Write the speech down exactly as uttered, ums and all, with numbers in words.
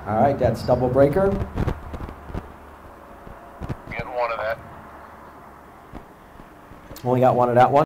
All right, that's double breaker. Getting one of that. Only got one of that one.